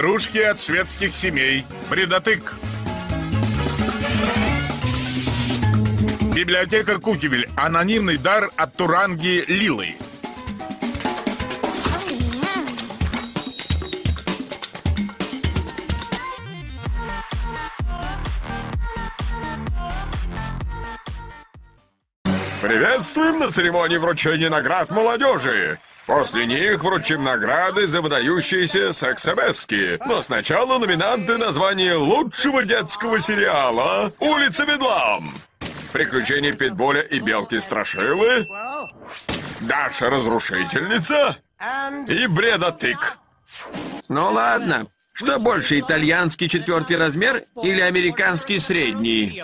Игрушки от светских семей. Бредотык. Библиотека Кукивель. Анонимный дар от Туранги Лилы. Приветствуем на церемонии вручения наград молодежи. После них вручим награды за выдающиеся сексобески. Но сначала номинанты на звание лучшего детского сериала «Улица Бедлам». Приключения Питбуля и Белки Страшилы. Даша Разрушительница. И Бредотык. Ну ладно. Что больше, итальянский 4-й размер или американский средний?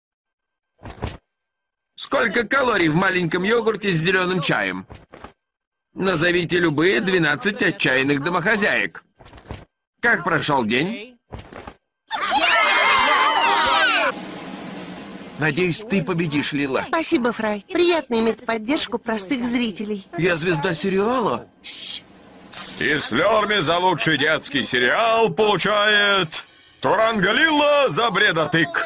Сколько калорий в маленьком йогурте с зеленым чаем? Назовите любые 12 отчаянных домохозяек. Как прошел день? Надеюсь, ты победишь, Лила. Спасибо, Фрай. Приятно иметь поддержку простых зрителей. Я звезда сериала. И Слёрми за лучший детский сериал получает Туранга Лила за Бредотык.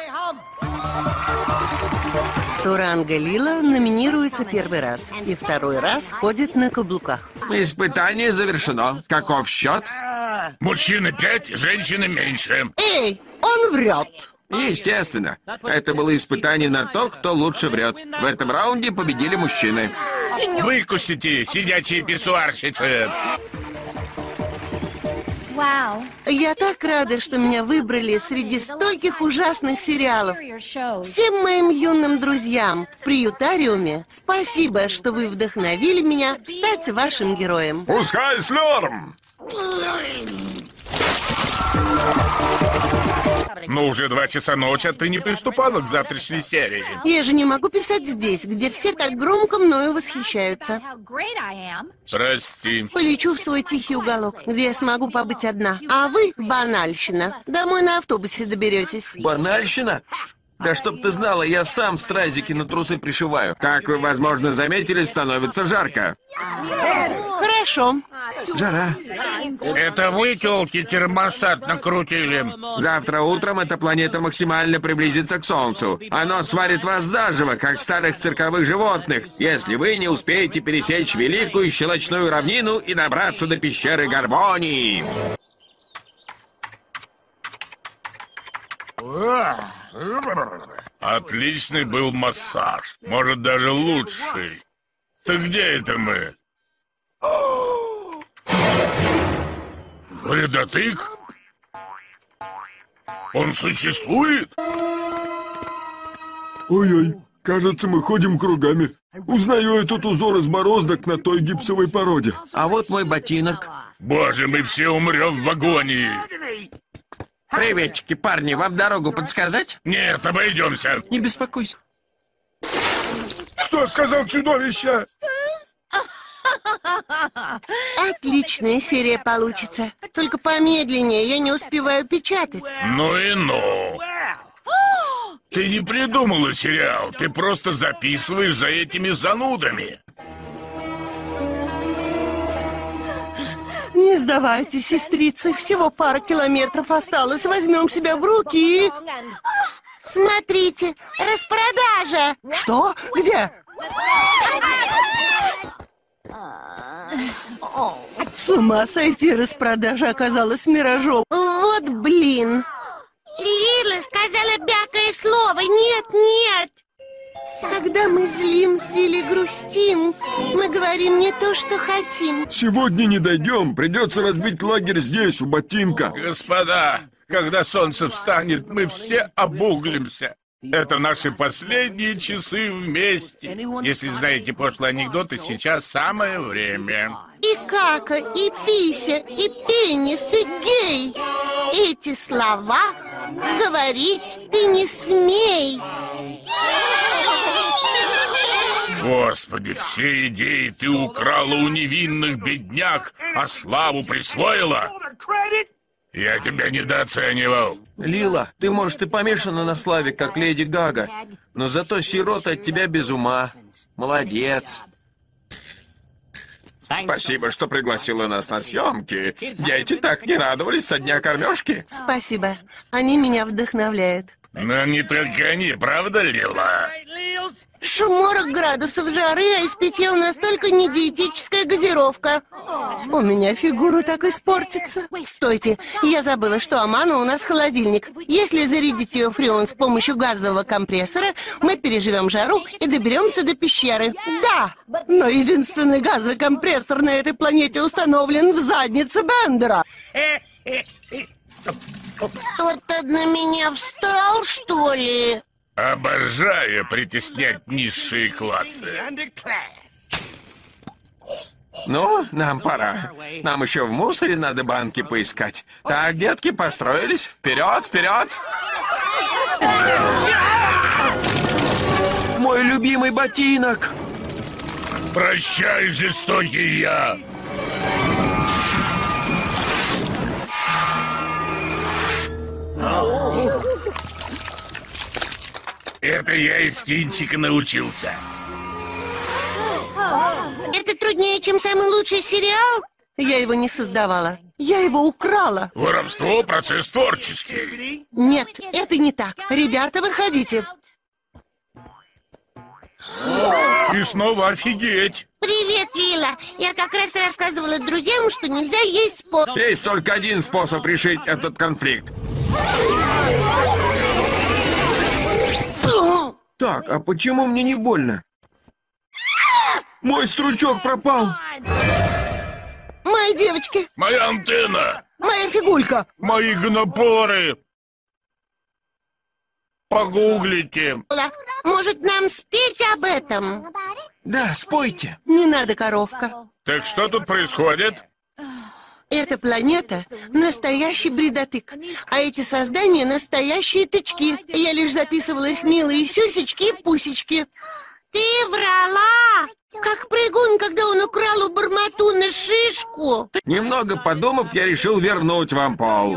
Туранга Лила номинируется первый раз и второй раз ходит на каблуках. Испытание завершено. Каков счет? Мужчины 5, женщины меньше. Эй, он врет. Естественно. Это было испытание на то, кто лучше врет. В этом раунде победили мужчины. Выкусите, сидячие писсуарщицы. Я так рада, что меня выбрали среди стольких ужасных сериалов. Всем моим юным друзьям в приютариуме спасибо, что вы вдохновили меня стать вашим героем. Пускай Слёрм! Ну, уже 2 часа ночи, а ты не приступала к завтрашней серии. Я же не могу писать здесь, где все так громко мною восхищаются. Прости. Полечу в свой тихий уголок, где я смогу побыть одна. А вы, банальщина, домой на автобусе доберетесь. Банальщина? Да чтоб ты знала, я сам стразики на трусы пришиваю. Как вы, возможно, заметили, становится жарко. Хорошо. Жара. Это вы, тёлки, термостат накрутили. Завтра утром эта планета максимально приблизится к Солнцу. Оно сварит вас заживо, как старых цирковых животных, если вы не успеете пересечь великую щелочную равнину и добраться до пещеры гармонии. Отличный был массаж. Может, даже лучший. Так где это мы? Бредотык? Он существует? Ой-ой, кажется, мы ходим кругами. Узнаю этот узор из бороздок на той гипсовой породе. А вот мой ботинок. Боже, мы все умрем в агонии. Приветики, парни, вам дорогу подсказать? Нет, обойдемся. Не беспокойся. Что сказал чудовище? Отличная серия получится. Только помедленнее, я не успеваю печатать. Ну и ну. Ты не придумала сериал, ты просто записываешь за этими занудами. Не сдавайтесь, сестрицы. Всего пара километров осталось. Возьмем себя в руки и... Смотрите, распродажа. Что? Где? С ума сойти, распродажа оказалась миражом. Вот блин. Лила сказала бякое слово. Нет, нет. Когда мы злимся или грустим, мы говорим не то, что хотим. Сегодня не дойдем, придется разбить лагерь здесь, у ботинка. Господа, когда солнце встанет, мы все обуглимся. Это наши последние часы вместе. Если знаете пошлые анекдоты, сейчас самое время. И кака, и пися, и пенис, и гей. Эти слова говорить ты не смей. Господи, все идеи ты украла у невинных бедняк, а славу присвоила? Я тебя недооценивал. Лила, ты, может, и помешана на славе, как Леди Гага, но зато сирота от тебя без ума. Молодец. Спасибо, что пригласила нас на съемки. Дети так не радовались со дня кормежки. Спасибо. Они меня вдохновляют. Но не только они, правда, Лила? Шум 40 градусов жары, а из питья у нас только не диетическая газировка. У меня фигура так испортится. Стойте, я забыла, что Амана у нас холодильник. Если зарядить ее фреон с помощью газового компрессора, мы переживем жару и доберемся до пещеры. Да, но единственный газовый компрессор на этой планете установлен в заднице Бендера. Кто-то на меня встал, что ли? Обожаю притеснять низшие классы. Ну, нам пора. Нам еще в мусоре надо банки поискать. Так, детки, построились. Вперед, вперед! Мой любимый ботинок! Прощай, жестокий я! Это я из кинчика научился. Это труднее, чем самый лучший сериал? Я его не создавала. Я его украла. Воровство — процесс творческий. Нет, это не так. Ребята, выходите. И снова офигеть. Привет, Лила. Я как раз рассказывала друзьям, что нельзя есть спорт. Есть только один способ решить этот конфликт. Так, а почему мне не больно? Мой стручок пропал. Мои девочки, Моя антенна. моя фигулька. Мои гнопоры. Погуглите. Может, нам спеть об этом? Да, спойте. Не надо, коровка. Так что тут происходит? Эта планета — настоящий бредотык, а эти создания — настоящие тычки. Я лишь записывала их милые сюсечки и пусечки. Ты врала! Как прыгун, когда он украл у Барматуна шишку. Немного подумав, я решил вернуть вам пол.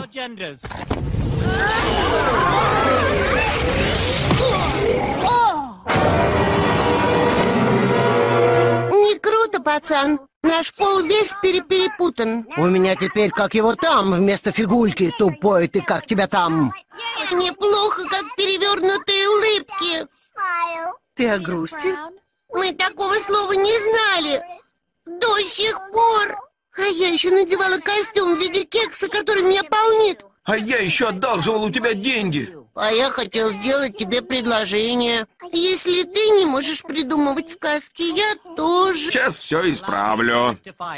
Не круто, пацан. Наш пол весь перепутан. У меня теперь как его там вместо фигульки. Тупой ты, как тебя там. Неплохо, как перевернутые улыбки. Ты о грусти? Мы такого слова не знали. До сих пор. А я еще надевала костюм в виде кекса, который меня полнит. А я еще одалживал у тебя деньги. А я хотел сделать тебе предложение. Если ты не можешь придумывать сказки, я тоже. Сейчас все исправлю.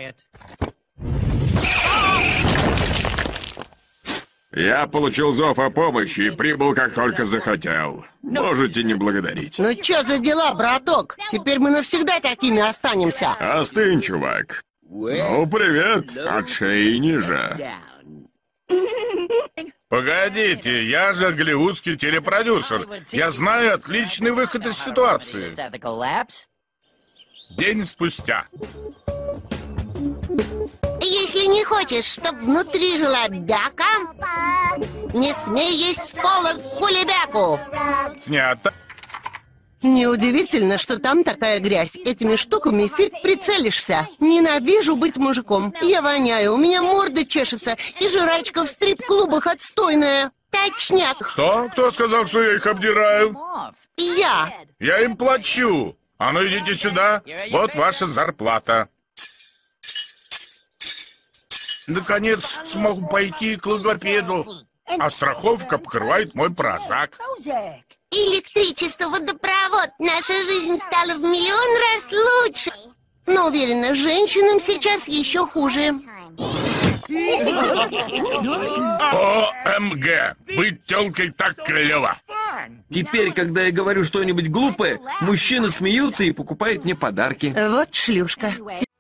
Я получил зов о помощи и прибыл, как только захотел. Можете не благодарить. Ну чё за дела, браток? Теперь мы навсегда такими останемся. Остынь, чувак. Ну, привет, от шеи ниже. Погодите, я же голливудский телепродюсер. Я знаю отличный выход из ситуации. День спустя. Если не хочешь, чтоб внутри жила бяка, не смей есть с пола кулебяку. Снято. Неудивительно, что там такая грязь. Этими штуками фиг прицелишься. Ненавижу быть мужиком. Я воняю, у меня морда чешется, и жрачка в стрип-клубах отстойная. Точняк. Что? Кто сказал, что я их обдираю? Я. Я им плачу. А ну идите сюда. Вот ваша зарплата. Наконец смогу пойти к логопеду. А страховка покрывает мой прозак. Электричество, водопровод. Наша жизнь стала в миллион раз лучше. Но уверена, женщинам сейчас еще хуже. ОМГ. Быть тёлкой так клево. Теперь, когда я говорю что-нибудь глупое, мужчины смеются и покупают мне подарки. Вот шлюшка.